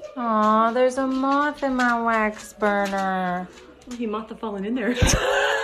Aw, there's a moth in my wax burner. Oh, he moth have fallen in there.